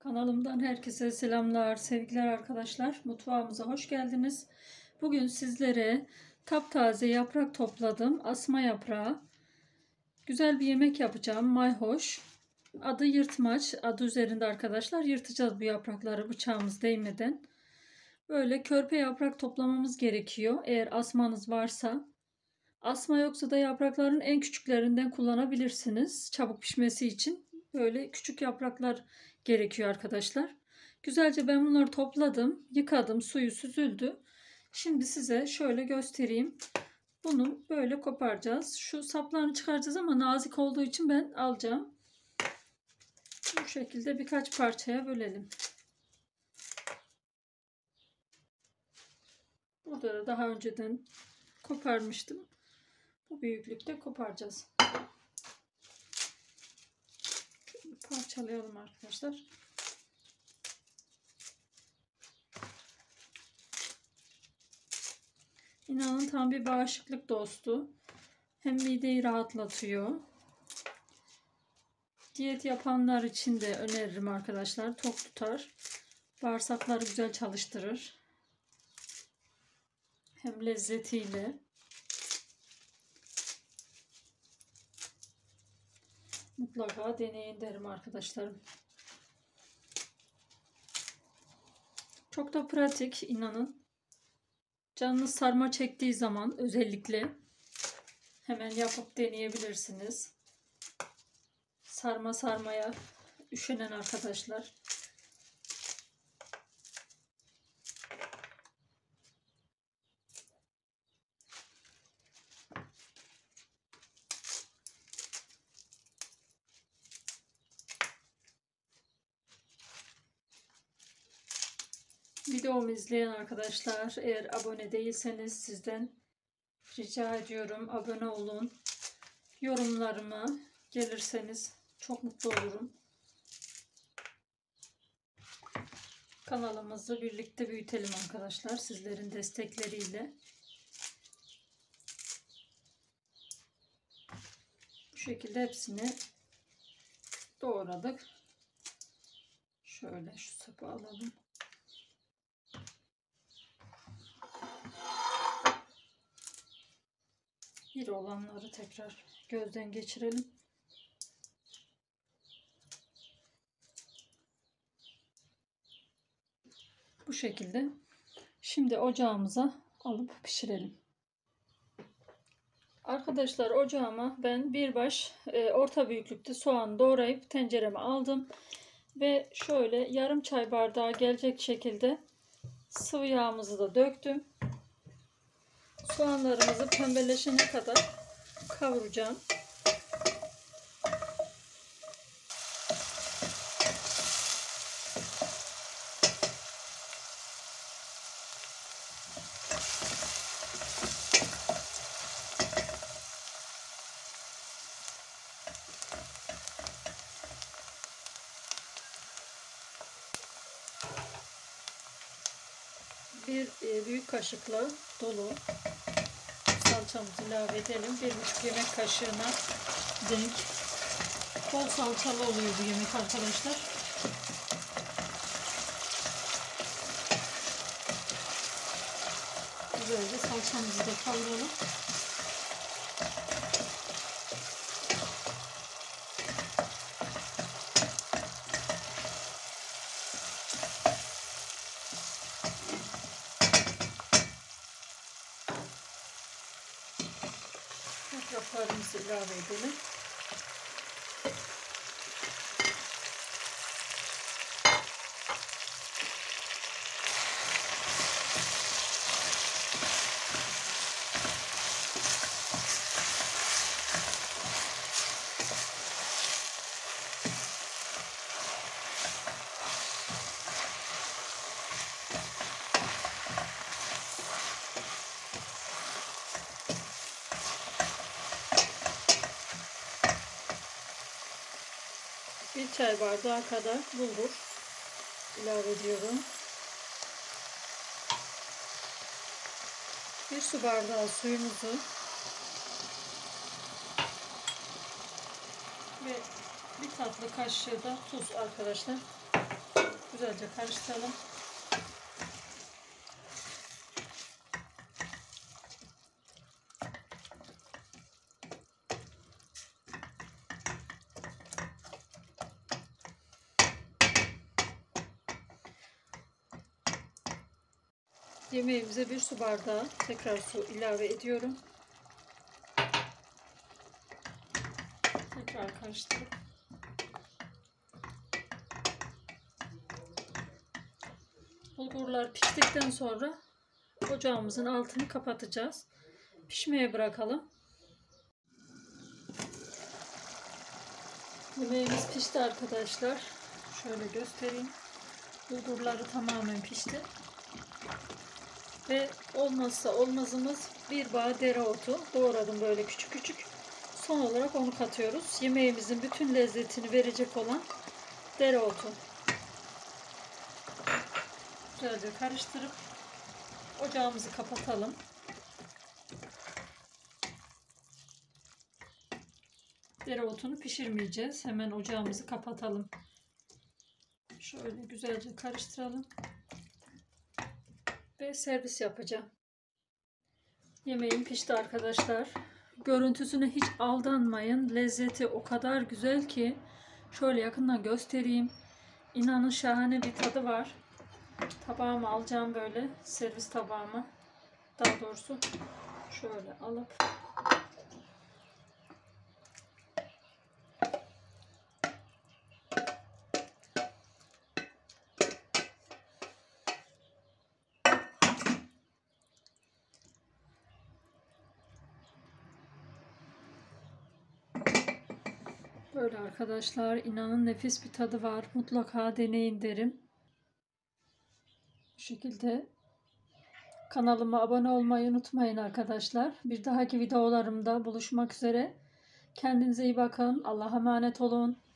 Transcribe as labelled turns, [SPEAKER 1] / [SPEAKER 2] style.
[SPEAKER 1] Kanalımdan herkese selamlar, sevgiler arkadaşlar. Mutfağımıza hoş geldiniz. Bugün sizlere taptaze yaprak topladım. Asma yaprağı. Güzel bir yemek yapacağım. Mayhoş. Adı yırtmaç. Adı üzerinde arkadaşlar. Yırtacağız bu yaprakları bıçağımız değmeden. Böyle körpe yaprak toplamamız gerekiyor. Eğer asmanız varsa. Asma yoksa da yaprakların en küçüklerinden kullanabilirsiniz. Çabuk pişmesi için. Böyle küçük yapraklar gerekiyor arkadaşlar. Güzelce ben bunları topladım. Yıkadım. Suyu süzüldü. Şimdi size şöyle göstereyim. Bunu böyle koparacağız. Şu saplarını çıkaracağız ama nazik olduğu için ben alacağım. Bu şekilde birkaç parçaya bölelim. Burada da daha önceden koparmıştım. Bu büyüklükte koparacağız. Parçalayalım arkadaşlar. İnanın tam bir bağışıklık dostu. Hem mideyi rahatlatıyor. Diyet yapanlar için de öneririm arkadaşlar. Tok tutar. Bağırsakları güzel çalıştırır. Hem lezzetiyle. Mutlaka deneyin derim arkadaşlarım. Çok da pratik, inanın. Canınız sarma çektiği zaman özellikle hemen yapıp deneyebilirsiniz. Sarma sarmaya üşenen arkadaşlar. Videomu izleyen arkadaşlar, eğer abone değilseniz sizden rica ediyorum, abone olun. Yorumlarıma gelirseniz çok mutlu olurum. Kanalımızı birlikte büyütelim arkadaşlar, sizlerin destekleriyle. Bu şekilde hepsini doğradık. Şöyle şu sapı alalım. İri olanları tekrar gözden geçirelim. Bu şekilde. Şimdi ocağımıza alıp pişirelim. Arkadaşlar, ocağıma ben bir baş orta büyüklükte soğan doğrayıp tencereme aldım. Ve şöyle yarım çay bardağı gelecek şekilde sıvı yağımızı da döktüm. Soğanlarımızı pembeleşene kadar kavuracağım. Bir büyük kaşıkla dolu salçamızı ilave edelim. 1,5 yemek kaşığına denk. Bol salçalı oluyor bu yemek arkadaşlar. Güzelce salçamızı da kavuralım. Yapraklarımızı ilave edelim. Bir çay bardağı kadar bulgur ilave ediyorum. 1 su bardağı suyumuzu ve bir tatlı kaşığı da tuz arkadaşlar. güzelce karıştıralım. Yemeğimize 1 su bardağı tekrar su ilave ediyorum. Tekrar karıştırıp bulgurlar piştikten sonra ocağımızın altını kapatacağız. Pişmeye bırakalım. Yemeğimiz pişti arkadaşlar. Şöyle göstereyim. Bulgurları tamamen pişti. Ve olmazsa olmazımız bir bağ dereotu. Doğradım böyle küçük küçük. Son olarak onu katıyoruz. Yemeğimizin bütün lezzetini verecek olan dereotu. Güzelce karıştırıp ocağımızı kapatalım. Dereotunu pişirmeyeceğiz. Hemen ocağımızı kapatalım. Şöyle güzelce karıştıralım. Ve servis yapacağım. Yemeğim pişti arkadaşlar. Görüntüsüne hiç aldanmayın. Lezzeti o kadar güzel ki şöyle yakından göstereyim. İnanın şahane bir tadı var. Tabağımı alacağım böyle. Servis tabağıma. Daha doğrusu şöyle alıp böyle arkadaşlar, inanın nefis bir tadı var. Mutlaka deneyin derim. Bu şekilde kanalıma abone olmayı unutmayın arkadaşlar. Bir dahaki videolarımda buluşmak üzere. Kendinize iyi bakın. Allah'a emanet olun.